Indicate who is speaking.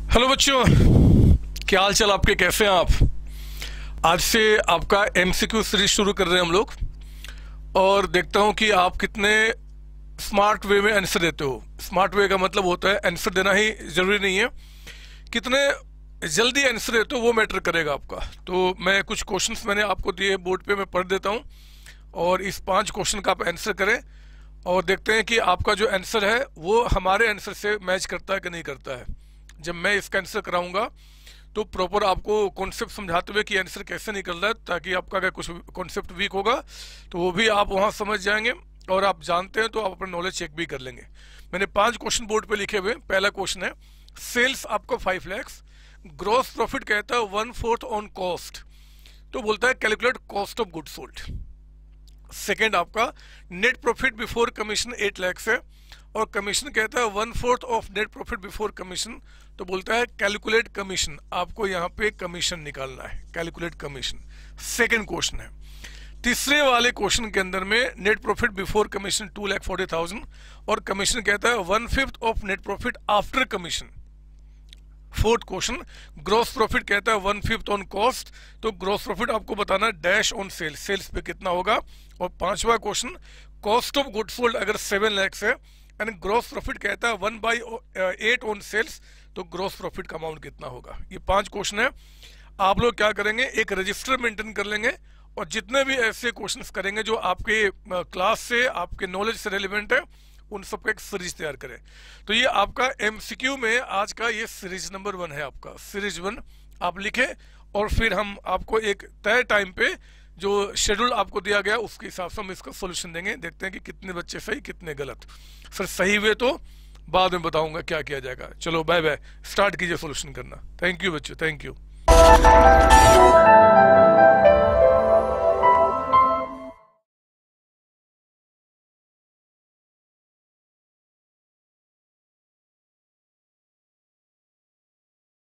Speaker 1: Hello बच्चों, क्या हाल चाल आपके, कैसे हैं आप। आज से आपका एमसीक्यू सीरीज शुरू कर रहे हैं हम लोग, और देखता हूं कि आप कितने स्मार्ट वे में आंसर देते हो। स्मार्ट वे का मतलब होता है आंसर देना ही जरूरी नहीं है, कितने जल्दी आंसर देते हो वो मैटर करेगा आपका। तो मैं कुछ क्वेश्चंस मैंने आपको दिए बोर्ड पे, मैं पढ़ देता हूं और इस 5 क्वेश्चन का आप आंसर करें और देखते हैं कि आपका जो आंसर है वो हमारे आंसर से मैच करता है कि नहीं करता है। जब मैं इसका आंसर कराऊंगा तो प्रॉपर आपको कॉन्सेप्ट समझाते हुए कि आंसर कैसे निकल रहा है, ताकि आपका अगर कुछ कॉन्सेप्ट वीक होगा तो वो भी आप वहां समझ जाएंगे, और आप जानते हैं तो आप अपना नॉलेज चेक भी कर लेंगे। मैंने 5 क्वेश्चन बोर्ड पे लिखे हुए। पहला क्वेश्चन है, सेल्स आपको 5 लाख, ग्रॉस प्रॉफिट कहता है 1/4 ऑन कॉस्ट, तो बोलता है calculate cost of good sold. Second आपका net profit before commission 8 lakh है, और कमीशन कहता है 1/4 of net profit before commission, तो बोलता है कैलकुलेट कमीशन। आपको यहाँ पे कमीशन निकालना है, कैलकुलेट कमीशन। सेकंड क्वेश्चन है, तीसरे वाले क्वेश्चन के अंदर में नेट प्रॉफिट बिफोर कमीशन 2,40,000 और कमीशन कहता है 1/5 of net profit after commission. Fourth question, gross profit कहता है 1/5 ऑन कॉस्ट, तो ग्रॉस प्रॉफिट आपको बताना डैश ऑन सेल्स, सेल्स पे कितना होगा। और पांचवा question, cost of good sold अगर 7 लाख है एंड ग्रॉस प्रॉफिट कहता है 1/8 ऑन सेल्स, तो ग्रॉस प्रॉफिट का अमाउंट कितना होगा। ये 5 क्वेश्चन है। आप लोग क्या करेंगे, एक रजिस्टर मेंटेन कर लेंगे और जितने भी ऐसे क्वेश्चंस करेंगे जो आपके क्लास से, आपके नॉलेज से रेलिवेंट है, उन सबका एक सीरीज तैयार करें। तो ये आपका एमसीक्यू में आज का ये सीरीज नंबर 1 है, आपका सीरीज 1 आप लिखे, और फिर हम आपको एक तय टाइम पे जो शेड्यूल आपको दिया गया उसके हिसाब से हम इसका सोल्यूशन देंगे। देखते हैं कि कितने बच्चे सही कितने गलत। फिर सही हुए तो बाद में बताऊंगा क्या किया जाएगा। चलो बाय बाय, स्टार्ट कीजिए सोल्यूशन करना। थैंक यू बच्चों, थैंक यू।